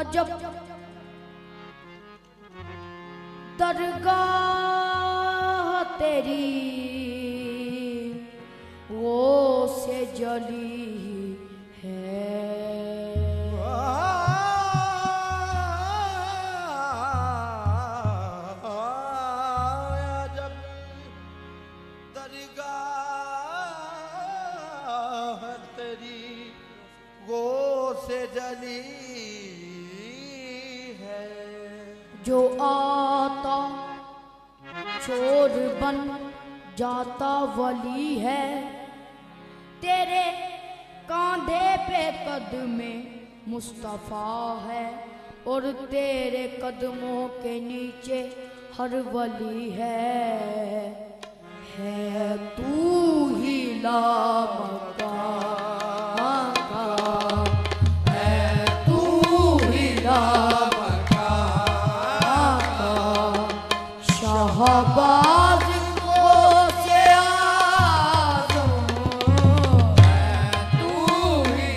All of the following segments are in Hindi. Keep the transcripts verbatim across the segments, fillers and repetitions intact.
अजब दरगाह तेरी वो से जली है। अजब दरगाह तेरी वो से जली है। जो आता चोर बन जाता वली है। तेरे कांधे पे कदमे मुस्तफा है और तेरे कदमों के नीचे हर वली है। है तू ही लामकान का, है तू ही लामकान का, शाहबाज को से आज़म, है तू ही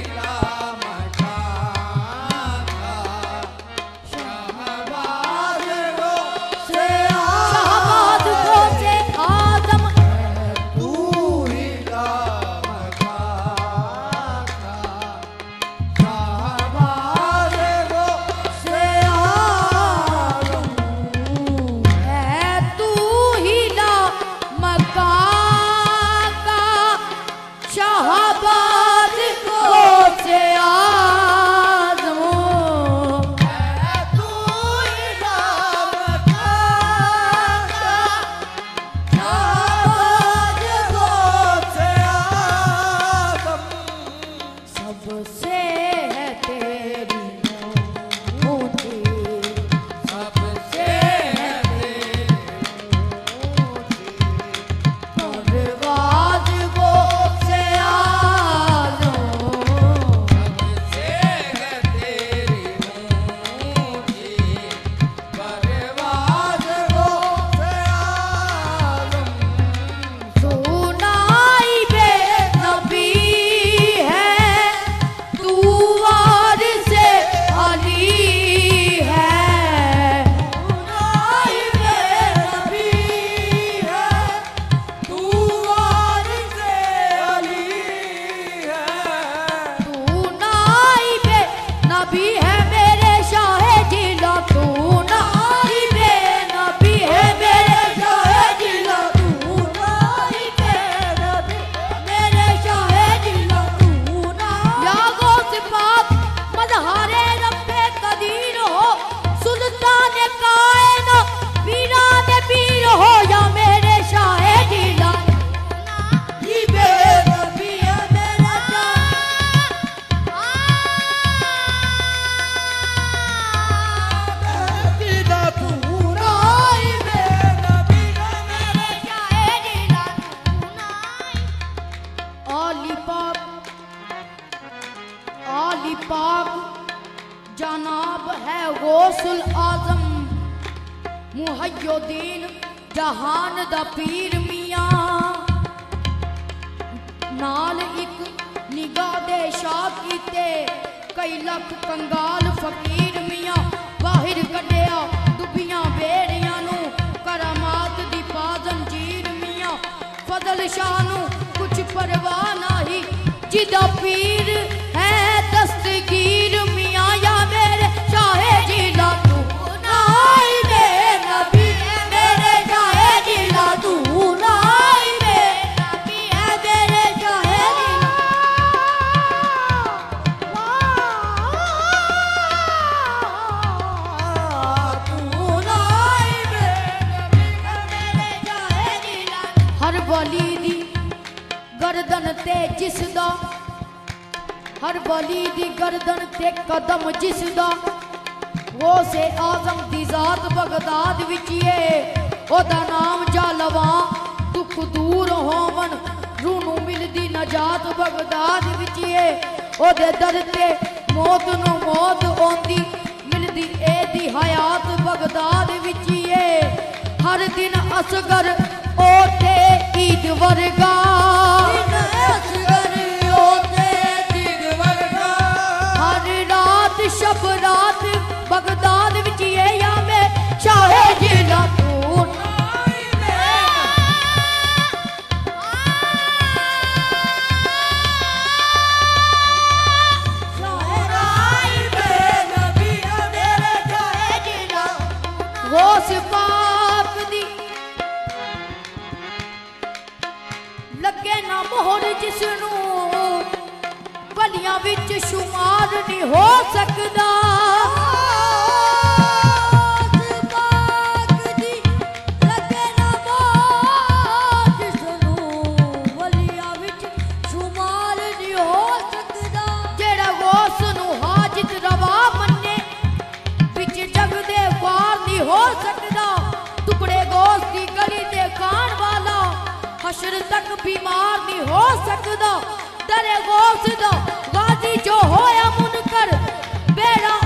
लामकान का, शाहबाज को से शाहबाज को से आज़म, तू ही लामकान का, शाहबाज को से आज़म। है तू ही लामकान का, शाहबाज को से आज़म। है तू ही लामकान का, शाहबाज को से आज़म। सबसे है तेरी ऊँची, सबसे है तेरी परवाज़ वो से आज़म। सबसे है तेरी ऊँची, परवाज़ वो से आज़म। सुनाई बे नबी है, तू वारिसे अली है। सुनाई बे नबी है, तू वारिसे अली है। तू नाई बे नबी है मेरे शाहे जिला, तू नाई बे नबी है मेरे शाहे जिला, तू नाई बे नबी मेरे शाहे जिला, तू नाई। या गौस पाक मज़हारे रब्बे कदीर हो, सुल्तान कायना पीरान पीर हो, या मेरे शाहे जिला नाई बे नबी है मेरे दिला तू नाई बे नबी है मेरे। आली पाक आली पाक जनाब है गौसुल आजम, मुहय्युद्दीन जहान दा पीर मियां। नाल एक निगाह दे शाह कीते कई लख कंगाल फकीर मियां। बाहर कढ़िया दुबियां बेड़ियां नू, करामात दी पा जंजीर मियां। फजल शाह नू कुछ परवाह नाही, जिदा पीर है दस्तगीर मियां। या मेरे शाहे जिला तू नाई बे नबी है मेरे शाहे जिला, तू नाई बे नबी है मेरे शाहे जिला। तू नाई बे नबी है मेरे शाहे जिला। हर वली दी गर्दन ते जिसदा, हर वली दी गर्दन ते कदम जिसदा, वो से आजम दी जात बगदाद विचिए। ओदा नाम जालवा दुख दूर होवन, रूनू मिलदी नजात बगदाद विचिए। ओदे दर ते मौत नू मौत ओंदी, मिलदी ए दी हयात बगदाद विचिए। हर दिन असगर ओते ईद वर्गा, असगर ओते ईद वर्गा। हर रात शब रात पाक दी लगे ना मोहर जिसनू वलियां विच शुमार नहीं हो सकदा। हो सकदा टुकड़े गोश्त की गली दे खान वाला हशर तक बीमार नहीं हो सकदा। दरे गोश्त दा गाजी जो होया मुनकर बेड़ा